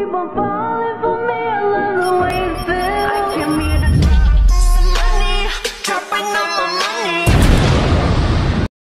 keep on falling for me. I love the way